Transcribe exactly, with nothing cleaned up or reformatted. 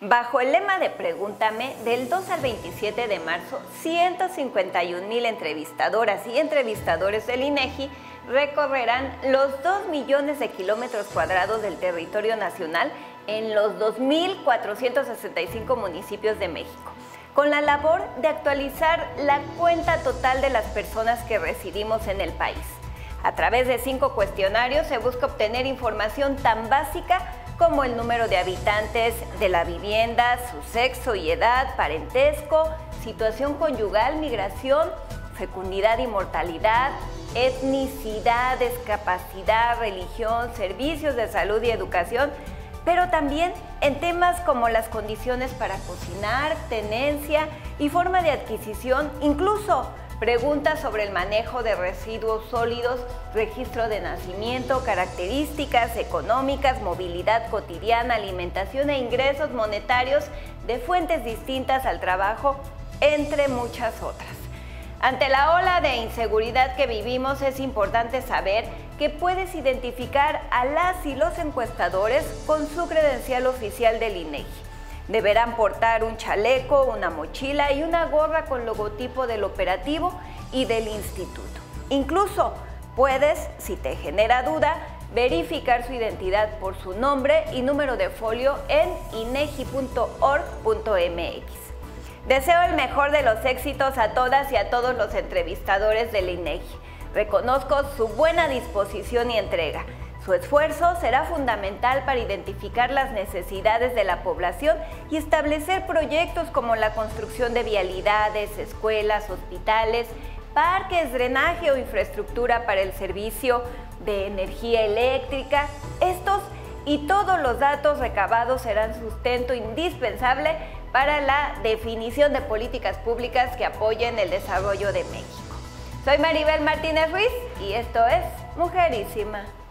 Bajo el lema de Pregúntame, del dos al veintisiete de marzo, ciento cincuenta y un mil entrevistadoras y entrevistadores del INEGI recorrerán los dos millones de kilómetros cuadrados del territorio nacional en los dos mil cuatrocientos sesenta y cinco municipios de México, con la labor de actualizar la cuenta total de las personas que residimos en el país. A través de cinco cuestionarios se busca obtener información tan básica como el número de habitantes de la vivienda, su sexo y edad, parentesco, situación conyugal, migración, fecundidad y mortalidad, etnicidad, discapacidad, religión, servicios de salud y educación, pero también en temas como las condiciones para cocinar, tenencia y forma de adquisición, incluso preguntas sobre el manejo de residuos sólidos, registro de nacimiento, características económicas, movilidad cotidiana, alimentación e ingresos monetarios de fuentes distintas al trabajo, entre muchas otras. Ante la ola de inseguridad que vivimos, es importante saber que puedes identificar a las y los encuestadores con su credencial oficial del INEGI. Deberán portar un chaleco, una mochila y una gorra con logotipo del operativo y del instituto. Incluso puedes, si te genera duda, verificar su identidad por su nombre y número de folio en inegi punto org punto mx. Deseo el mejor de los éxitos a todas y a todos los entrevistadores del INEGI. Reconozco su buena disposición y entrega. Su esfuerzo será fundamental para identificar las necesidades de la población y establecer proyectos como la construcción de vialidades, escuelas, hospitales, parques, drenaje o infraestructura para el servicio de energía eléctrica. Estos y todos los datos recabados serán sustento indispensable para la definición de políticas públicas que apoyen el desarrollo de México. Soy Maribel Martínez Ruiz y esto es Mujerísima.